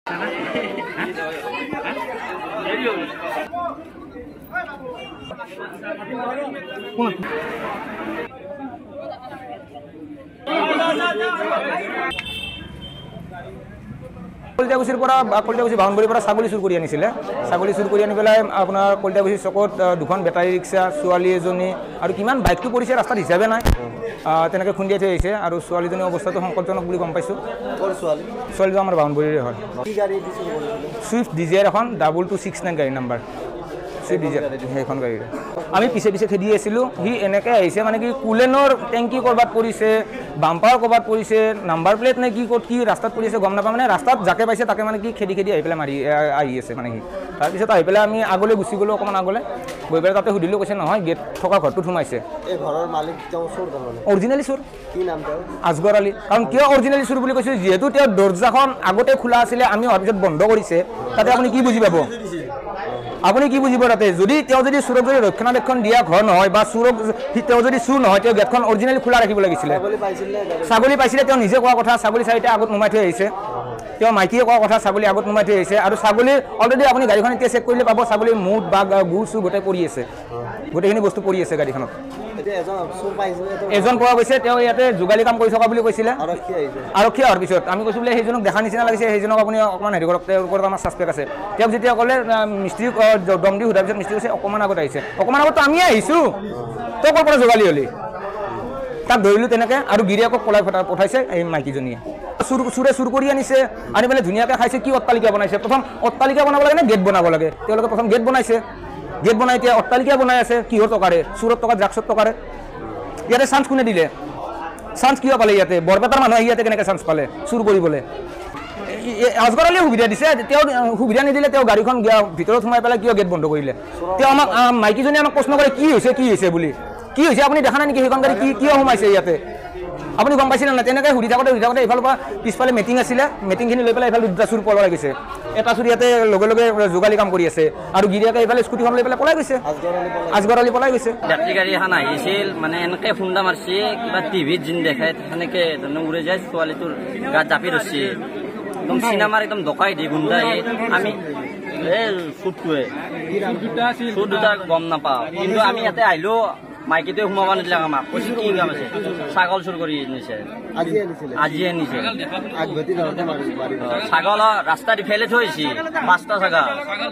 কলিতাকুছিৰ পৰা কলিতাকুছি বাহনবাৰীৰ পৰা ছাগলী চুৰ কৰি আনিছিলে ছাগলী চুৰ কৰি আনি পেলাই আপোনাৰ কলিতাকুছি চকত দুখন বেটাৰী ৰিক্সা ছোৱালী এজনী আৰু কিমান বাইকটো পৰিছে ৰাস্তাত হিচাপে নাই তেনেকৈ খুন্দিয়াই থৈ আহিছে আৰু ছোৱালীজনীৰ অৱস্থাটো সংকটজনক বুলি গম পাইছোঁ ছোৱালীটো আমাৰ বাহনবাৰীৰে হয় ছুইফ্ট ডিজায়াৰ এখন 2269 গাড়ী নাম্বাৰ ছুইফ্ট ডিজায়াৰ সেইখন গাড়ীৰে আমি পিছে পিছে খেদি আছিলোঁ সি এনেকৈ আহিছে মানে কি কুলেনৰ টেংকি ক'ৰবাত পৰিছে বাম্পাৰ ক'ৰবাত পৰিছে নাম্বাৰ প্লেট নে কি ক'ত কি ৰাস্তাত পৰিছে গম নাপাওঁ মানে ৰাস্তাত যাকে পাইছে তাকে মানে কি খেদি খেদি আহি পেলাই মাৰি আহি আছে মানে সি তাৰপিছত আহি পেলাই আমি আগলৈ গুচি গ'লোঁ অকণমান আগলৈ গৈ পেলাই তাতে সুধিলোঁ কৈছে নহয় গেট থকা ঘৰটোত সোমাইছে অৰিজিনেলি চোৰ কি নাম আজগৰ আলী কাৰণ কিয় অৰিজিনেলি চোৰ বুলি কৈছোঁ যিহেতু তেওঁ দৰ্জাখন আগতে খোলা আছিলে আমি অহাৰ পিছত বন্ধ কৰিছে তাতে আপুনি কি বুজি পাব আপুনি কি বুজিব তাতে যদি তেওঁ যদি চোৰক যদি ৰক্ষণাবেক্ষণ দিয়া ঘৰ নহয় বা চোৰক তেওঁ যদি চোৰ নহয় তেওঁ গেটখন অৰিজিনেলি খোলা ৰাখিব লাগিছিলে ছাগলী পাইছিলে তেওঁ নিজে কোৱা কথা ছাগলী চাৰিটা আগত নুমাই থৈ আহিছে তেওঁ মাইকীয়ে কোৱা কথা ছাগলী আগত নুমাই থৈ আহিছে আৰু ছাগলীৰ অলৰেডি আপুনি গাড়ীখন এতিয়া চেক কৰিলে পাব ছাগলীৰ মুঠ বা গু চু গোটেই পৰি আছে গোটেইখিনি বস্তু পৰি আছে গাড়ীখনত এজন পোৱা গৈছে তেওঁ ইয়াতে যোগালী কাম কৰি থকা বুলি কৈছিলে আৰক্ষী অহাৰ পিছত আমি কৈছোঁ বোলে সেইজনক দেখা নিচিনা লাগিছে সেইজনক আপুনি অকণমান হেৰি কৰক তেওঁৰ ওপৰত আমাৰ ছাছপেক্ট আছে তেওঁক যেতিয়া ক'লে মিস্ত্ৰীক দম দি সোধাৰ পিছত মিস্ত্ৰী কৈছে অকণমান আগত আহিছে অকণমান আগততো আমিয়ে আহিছোঁ তেওঁ ক'ৰ পৰা যোগালী হ'লি তাক ধৰিলোঁ তেনেকৈ আৰু গিৰিয়েকক পলাই পঠাইছে এই মাইকীজনীয়ে চোৰে চুৰ কৰি আনিছে আনি পেলাই ধুনীয়াকৈ খাইছে কি অট্টালিকা বনাইছে প্ৰথম অট্টালিকা বনাব লাগে নে গেট বনাব লাগে তেওঁলোকে প্ৰথম গেট বনাইছে গেট বনাই এতিয়া অট্টালিকা বনাই আছে কিহৰ টকাৰে চোৰৰ টকা ড্ৰাগছৰ টকাৰে ইয়াতে চান্স কোনে দিলে চান্স কিয় পালে ইয়াতে বৰপেটাৰ মানুহ আহি ইয়াতে কেনেকৈ চান্স পালে চুৰ কৰিবলৈ আজগৰ আলীয়ে সুবিধা দিছে তেওঁ সুবিধা নিদিলে তেওঁ গাড়ীখন ভিতৰত সোমাই পেলাই কিয় গেট বন্ধ কৰিলে তেওঁ আমাক মাইকীজনীয়ে আমাক প্ৰশ্ন কৰে কি হৈছে বুলি কি হৈছে আপুনি দেখা নাই নেকি সেইখন গাড়ী কিয় সোমাইছে ইয়াতে আপুনি গম পাইছিলে নাই তেনেকৈ সুধি থাকোঁতে এইফালৰ পৰা পিছফালে মিটিং আছিলে মিটিংখিনি লৈ পেলাই এইফালে দুটা চুৰ পলাই গৈছে এটা চুৰ ইয়াতে লগে লগে যোগালী কাম কৰি আছে আৰু গিৰিয়াকে এইফালে স্কুটিখন লৈ পেলাই পলাই গৈছে আজগৰ আলী পলাই গৈছে বেটাৰী গাড়ী এখন আহিছিল মানে এনেকৈ খুন্দা মাৰিছে কিবা টিভিত যিন দেখাই সেনেকৈ উৰি যায় ছোৱালীটোৰ গাত জাপি ধৰিছে একদম চিনেমাৰ একদম দকাই দি গুণ্ডাই আমি এই চুৰটোৱে চুৰ দুটা গম নাপাওঁ কিন্তু আমি ইয়াতে আহিলোঁ মাইকীটোৱে সোমাব নিদিলে আমাক কৈছে কি কাম আছে ছাগল চুৰ কৰি নিছে আজি আনিছে ছাগল ৰাস্তাত ফেলে থৈছে 5টা ছাগল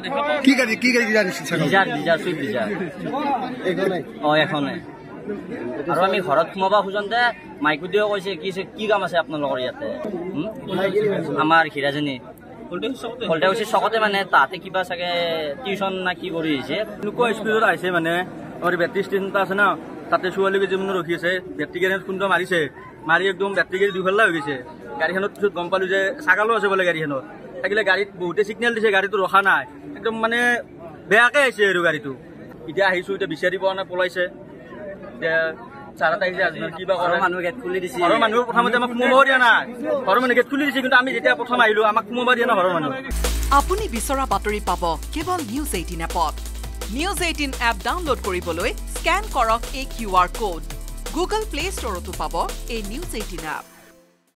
এখনে আৰু আমি ঘৰত সোমাব খোজোঁতে মাইকীটোৱে কৈছে কি কাম আছে আপোনালোকৰ ইয়াতে আমাৰ হীৰাজনী কলিতাকুছি চকতে মানে তাতে কিবা চাগে টিউচন না কি কৰি আহিছে এনেকুৱা স্পীডত আহিছে মানে और बेट्री स्टेशन আছে না তাতে ছোৱালী কেইজনমান ৰখি আছে বেট্ৰি গাড়ীত খুন্দা মাৰিছে মাৰি একদম বেট্ৰি গাড়ী দুফাল্লা হৈ গৈছে গাড়ীখনত পিছত গম পালোঁ যে ছাগালো আছে বোলে গাড়ীখনত থাকিলে গাড়ীত বহুতে ছিগনেল দিছে গাড়ীটো ৰখা নাই একদম মানে বেয়াকৈ আহিছে আৰু গাড়ীটো এতিয়া আহিছোঁ এতিয়া বিচাৰি পোৱা নাই পলাইছে এতিয়া চাৰাত আহিছে আজি কিবা ঘৰৰ মানুহে গেট খুলি দিছে ঘৰৰ মানুহে প্ৰথমতে আমাক সোমাব দিয়া নাই ঘৰৰ মানুহে গেট খুলি দিছে কিন্তু আমি যেতিয়া প্ৰথম আহিলোঁ আমাক সোমাব দিয়া নাই ঘৰৰ মানুহ আপুনি বিচৰা বাতৰি পাব কেৱল নিউজ 18 এপত নিউজ 18 এপ ডাউনলোড কৰিবলৈ স্ক্যান কৰক এই QR কোড গুগল প্লে ষ্টৰতো পাব এই নিউজ 18 এপ